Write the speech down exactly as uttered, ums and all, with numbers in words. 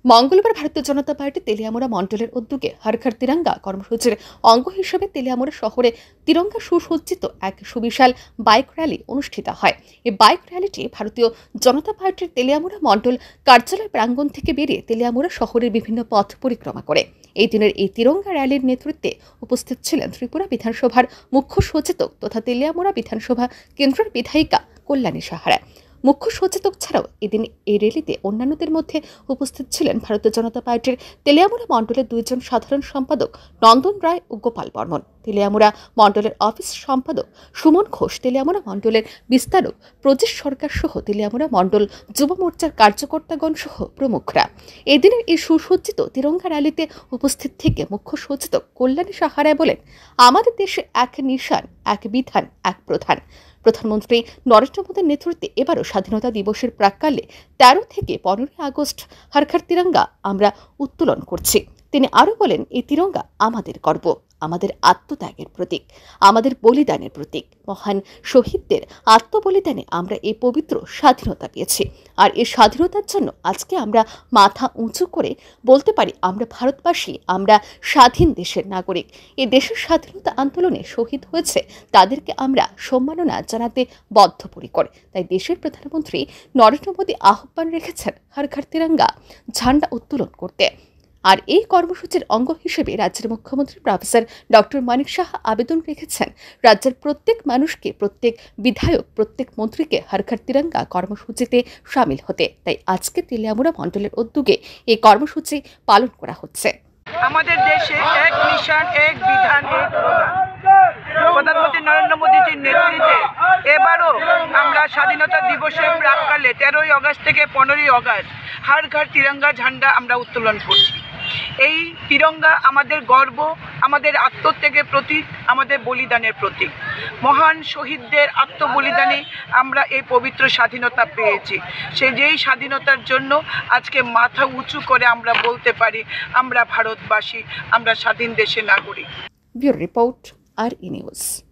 মঙ্গলবার ভারতীয় জনতা পার্টি তেলিয়ামুড়া মণ্ডলের উদ্যোগে হর ঘর তিরঙ্গা কর্মসূচির অঙ্গ হিসেবে তেলিয়ামুড়া শহরে তিরঙ্গা সুসজ্জিত এক সুবিশাল বাইক র্যালি অনুষ্ঠিত হয়। এই বাইক র্যালিটি ভারতীয় জনতা পার্টির তেলিয়ামুড়া মণ্ডল কার্যালয় প্রাঙ্গণ থেকে বেরিয়ে তেলিয়ামুড়া শহরের বিভিন্ন পথ পরিক্রমা করে। এই দিনের এই তিরঙ্গা র্যালির নেতৃত্বে উপস্থিত ছিলেন ত্রিপুরা বিধানসভার মুখ্য সচেতক তথা তেলিয়ামুড়া বিধানসভা কেন্দ্রের বিধায়িকা কল্যাণী সাহারা। মুখ্য সচেতক ছাড়াও এদিন এই র্যালিতে অন্যান্যদের মধ্যে উপস্থিত ছিলেন ভারতীয় জনতা পার্টির তেলিয়ামুড়া মণ্ডলের দুইজন সাধারণ সম্পাদক নন্দন রায় ও গোপাল বর্মন, তেলিয়ামুড়া মণ্ডলের অফিস সম্পাদক সুমন ঘোষ, তেলিয়ামুড়া মণ্ডলের বিস্তারক প্রজেশ সরকার সহ তেলিয়ামুড়া মণ্ডল যুব মোর্চার কার্যকর্তাগণ সহ প্রমুখরা। এদিনের এই সুসজ্জিত তিরঙ্গা র্যালিতে উপস্থিত থেকে মুখ্য সচেতক কল্যাণী সাহারা বলেন, আমাদের দেশে এক নিশান, এক বিধান, এক প্রধান। প্রধানমন্ত্রী নরেন্দ্র মোদীর নেতৃত্বে এবারও স্বাধীনতা দিবসের প্রাক্কালে তেরো থেকে পনেরোই আগস্ট হর ঘর তিরঙ্গা আমরা উত্তোলন করছি। তিনি আরও বলেন, এই তিরঙ্গা আমাদের গর্ব, আমাদের আত্মত্যাগের প্রতীক, আমাদের বলিদানের প্রতীক। মহান শহীদদের আত্মবলিদানে আমরা এই পবিত্র স্বাধীনতা পেয়েছি। আর এই স্বাধীনতার জন্য আজকে আমরা মাথা উঁচু করে বলতে পারি, আমরা ভারতবাসী, আমরা স্বাধীন দেশের নাগরিক। এই দেশের স্বাধীনতা আন্দোলনে শহীদ হয়েছে তাদেরকে আমরা সম্মাননা জানাতে বদ্ধপরিকর। তাই দেশের প্রধানমন্ত্রী নরেন্দ্র মোদী আহ্বান রেখেছেন হর ঘর তিরঙ্গা ঝান্ডা উত্তোলন করতে। আর এই কর্মসূচির অঙ্গ হিসেবে রাজ্যের মুখ্যমন্ত্রী প্রফেসর ডক্টর মানিক সাহা আবেদন রেখেছেন রাজ্যের প্রত্যেক মানুষকে, প্রত্যেক বিধায়ক, প্রত্যেক মন্ত্রীকে হর ঘর তিরঙ্গা কর্মসূচিতে সামিল হতে। তাই আজকে তেলিয়ামুড়া মণ্ডলের উদ্যোগে এই কর্মসূচি পালন করা হচ্ছে। আমাদের দেশে এক মিশন, এক বিধান, এক প্রধান। প্রধানমন্ত্রী নরেন্দ্র মোদীজির নেতৃত্বে এবারও আমরা স্বাধীনতা দিবসের প্রাক্কালে তেরোই আগস্ট থেকে পনেরোই আগস্ট হর ঘর তিরঙ্গা ঝান্ডা আমরা উত্তোলন করছি। এই তিরঙ্গা আমাদের গর্ব, আমাদের আত্মত্যাগের প্রতীক, আমাদের বলিদানের প্রতীক। মহান শহীদদের আত্মবলিদানে আমরা এই পবিত্র স্বাধীনতা পেয়েছি। সে যেই স্বাধীনতার জন্য আজকে মাথা উঁচু করে আমরা বলতে পারি, আমরা ভারতবাসী, আমরা স্বাধীন দেশের নাগরিক। ব্যুরো রিপোর্ট, আর ই নিউজ।